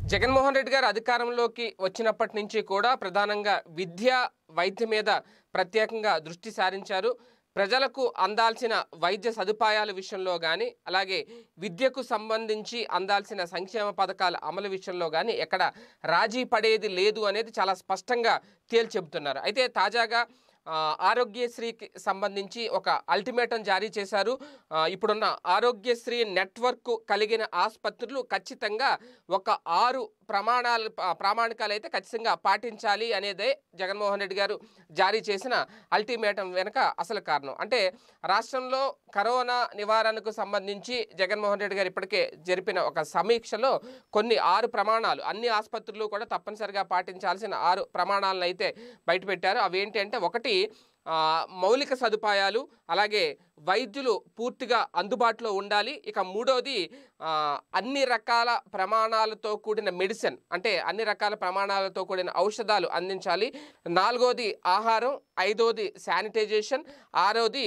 జగన్మోహన్ రెడ్డి గారు అధికారంలోకి వచ్చినప్పటి నుంచి కూడా ప్రధానంగా విద్య వైద్య మీద ప్రత్యేకంగా దృష్టి సారించారు. ప్రజలకు అందాల్సిన వైద్య సదుపాయాల విషయంలో గాని అలాగే విద్యకు సంబంధించి అందాల్సిన సంక్షేమ పథకాల అమలు విషయంలో గాని ఎక్కడ రాజీ పడేది లేదు అనేది చాలా స్పష్టంగా తేల్చి చెబుతున్నారు. అయితే తాజాగా ఆరోగ్యశ్రీకి సంబంధించి ఒక అల్టిమేటం జారీ చేశారు. ఇప్పుడున్న ఆరోగ్యశ్రీ నెట్వర్క్ కలిగిన ఆసుపత్రులు ఖచ్చితంగా ఒక 6 ప్రామాణికాలు అయితే ఖచ్చితంగా పాటించాలి అనేదే జగన్మోహన్ రెడ్డి గారు జారీ చేసిన అల్టిమేటం వెనుక అసలు కారణం. అంటే రాష్ట్రంలో కరోనా నివారణకు సంబంధించి జగన్మోహన్ రెడ్డి గారు ఇప్పటికే జరిపిన ఒక సమీక్షలో కొన్ని 6 ప్రమాణాలు అన్ని ఆసుపత్రులు కూడా తప్పనిసరిగా పాటించాల్సిన 6 ప్రమాణాలను అయితే బయటపెట్టారు. అవి ఏంటి అంటే, ఒకటి మౌలిక సదుపాయాలు, అలాగే వైద్యులు పూర్తిగా అందుబాటులో ఉండాలి. ఇక మూడోది అన్ని రకాల ప్రమాణాలతో కూడిన మెడిసిన్, అంటే అన్ని రకాల ప్రమాణాలతో కూడిన ఔషధాలు అందించాలి. నాలుగోది ఆహారం, ఐదోది శానిటైజేషన్, ఆరోది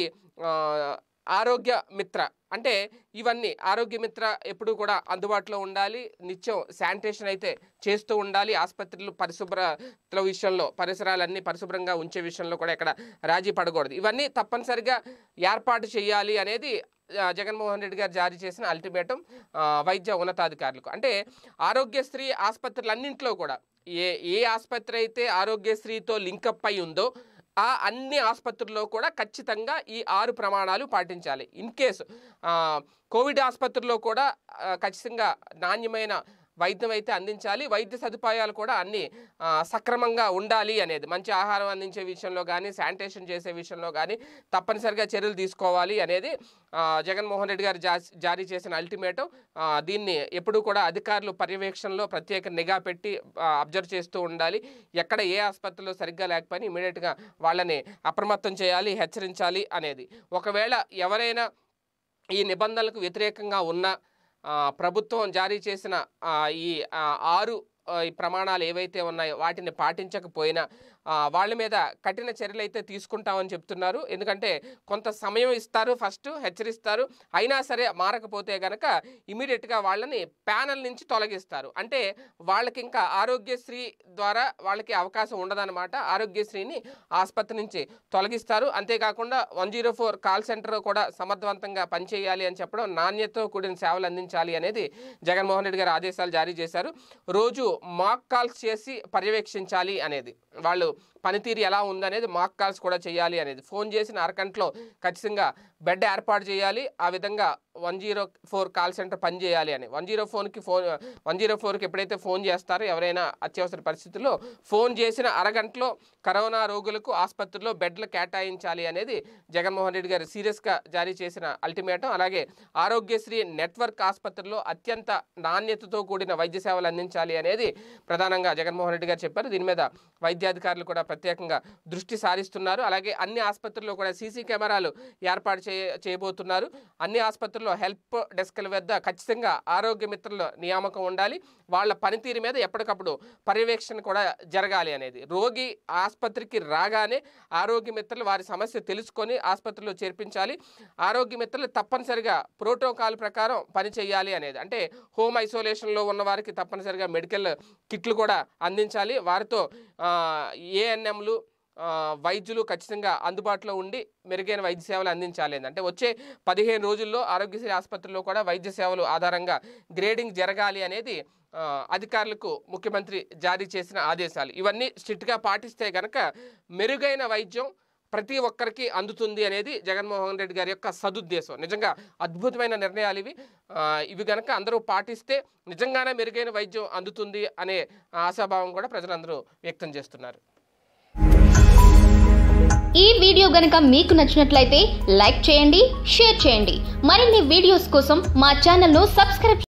ఆరోగ్య మిత్ర, అంటే ఇవన్నీ ఆరోగ్య మిత్ర ఎప్పుడు కూడా అందుబాటులో ఉండాలి. నిత్యం శానిటేషన్ అయితే చేస్తూ ఉండాలి. ఆసుపత్రులు పరిశుభ్రత విషయంలో పరిసరాలన్నీ పరిశుభ్రంగా ఉంచే విషయంలో కూడా ఇక్కడ రాజీ పడకూడదు. ఇవన్నీ తప్పనిసరిగా ఏర్పాటు చేయాలి అనేది జగన్మోహన్ రెడ్డి గారు జారీ చేసిన అల్టిమేటం వైద్య ఉన్నతాధికారులకు. అంటే ఆరోగ్యశ్రీ ఆసుపత్రులన్నింటిలో కూడా ఏ ఆసుపత్రి అయితే ఆరోగ్యశ్రీతో లింకప్ అయి ఉందో ఆ అన్ని ఆసుపత్రుల్లో కూడా ఖచ్చితంగా ఈ 6 ప్రమాణాలు పాటించాలి. ఇన్ కేసు కోవిడ్ ఆసుపత్రుల్లో కూడా ఖచ్చితంగా నాణ్యమైన వైద్యం అయితే అందించాలి. వైద్య సదుపాయాలు కూడా అన్నీ సక్రమంగా ఉండాలి అనేది, మంచి ఆహారం అందించే విషయంలో కానీ శానిటేషన్ చేసే విషయంలో కానీ తప్పనిసరిగా చర్యలు తీసుకోవాలి అనేది జగన్మోహన్ రెడ్డి గారు జారీ చేసిన అల్టిమేటం. దీన్ని ఎప్పుడూ కూడా అధికారులు పర్యవేక్షణలో ప్రత్యేక నిఘా పెట్టి అబ్జర్వ్ చేస్తూ ఉండాలి. ఎక్కడ ఏ ఆసుపత్రిలో సరిగ్గా లేకపోయినా ఇమీడియట్గా వాళ్ళని అప్రమత్తం చేయాలి, హెచ్చరించాలి అనేది. ఒకవేళ ఎవరైనా ఈ నిబంధనలకు వ్యతిరేకంగా ఉన్న ప్రభుత్వం జారీ చేసిన ఈ 6 ఈ ప్రమాణాలు ఏవైతే ఉన్నాయో వాటిని పాటించకపోయినా వాళ్ళ మీద కఠిన చర్యలు అయితే తీసుకుంటామని చెప్తున్నారు. ఎందుకంటే కొంత సమయం ఇస్తారు, ఫస్ట్ హెచ్చరిస్తారు, అయినా సరే మారకపోతే కనుక ఇమీడియట్గా వాళ్ళని ప్యానల్ నుంచి తొలగిస్తారు. అంటే వాళ్ళకి ఇంకా ఆరోగ్యశ్రీ ద్వారా వాళ్ళకి అవకాశం ఉండదన్నమాట. ఆరోగ్యశ్రీని ఆసుపత్రి నుంచి తొలగిస్తారు. అంతేకాకుండా 104 కాల్ సెంటర్ కూడా సమర్థవంతంగా పనిచేయాలి అని చెప్పడం, నాణ్యతతో కూడిన సేవలు అందించాలి అనేది జగన్మోహన్ రెడ్డి గారు ఆదేశాలు జారీ చేశారు. రోజు మాక్ కాల్స్ చేసి పర్యవేక్షించాలి అనేది, వాళ్ళు పనితీరు ఎలా ఉందనేది మాక్ కాల్స్ కూడా చేయాలి అనేది, ఫోన్ చేసిన అరగంటలో ఖచ్చితంగా బెడ్ ఏర్పాటు చేయాలి. ఆ విధంగా 104 కాల్ సెంటర్ పనిచేయాలి అని 104కి ఎప్పుడైతే ఫోన్ చేస్తారో ఎవరైనా అత్యవసర పరిస్థితుల్లో ఫోన్ చేసిన అరగంటలో కరోనా రోగులకు ఆసుపత్రిలో బెడ్లు కేటాయించాలి అనేది జగన్మోహన్ రెడ్డి గారు సీరియస్గా జారీ చేసిన అల్టిమేటం. అలాగే ఆరోగ్యశ్రీ నెట్వర్క్ ఆసుపత్రుల్లో అత్యంత నాణ్యతతో కూడిన వైద్య సేవలు అందించాలి అనేది ప్రధానంగా జగన్మోహన్ రెడ్డి గారు చెప్పారు. దీని మీద వైద్యాధికారులు కూడా ప్రత్యేకంగా దృష్టి సారిస్తున్నారు. అలాగే అన్ని ఆసుపత్రుల్లో కూడా సీసీ కెమెరాలు ఏర్పాటు చేయబోతున్నారు. అన్ని ఆసుపత్రుల్లో హెల్ప్ డెస్క్ల వద్ద ఖచ్చితంగా ఆరోగ్య మిత్రుల నియామకం ఉండాలి. వాళ్ళ పనితీరు మీద ఎప్పటికప్పుడు పర్యవేక్షణ కూడా జరగాలి అనేది. రోగి ఆసుపత్రికి రాగానే ఆరోగ్య మిత్రులు వారి సమస్య తెలుసుకొని ఆసుపత్రిలో చేర్పించాలి. ఆరోగ్య మిత్రులు తప్పనిసరిగా ప్రోటోకాల్ ప్రకారం పనిచేయాలి అనేది, అంటే హోమ్ ఐసోలేషన్లో ఉన్న వారికి తప్పనిసరిగా మెడికల్ కిట్లు కూడా అందించాలి. వారితో ఏఎన్ఎంలు వైద్యులు ఖచ్చితంగా అందుబాటులో ఉండి మెరుగైన వైద్య సేవలు అందించాలి. అంటే వచ్చే 15 రోజుల్లో ఆరోగ్యశ్రీ ఆసుపత్రుల్లో కూడా వైద్య సేవలు ఆధారంగా గ్రేడింగ్ జరగాలి అనేది అధికారులకు ముఖ్యమంత్రి జారీ చేసిన ఆదేశాలు. ఇవన్నీ స్ట్రిక్ట్గా పాటిస్తే కనుక మెరుగైన వైద్యం ప్రతి ఒక్కరికి అందుతుంది అనేది జగన్మోహన్ రెడ్డి గారి యొక్క సదుద్దేశం. నిజంగా అద్భుతమైన నిర్ణయాలు ఇవి కనుక అందరూ పాటిస్తే నిజంగానే మెరుగైన వైద్యం అందుతుంది అనే ఆశాభావం కూడా ప్రజలందరూ వ్యక్తం చేస్తున్నారు. ఈ వీడియో గనుక మీకు నచ్చినట్లయితే లైక్ చేయండి, షేర్ చేయండి. మరిన్ని వీడియోస్ కోసం మా ఛానల్ను సబ్స్క్రైబ్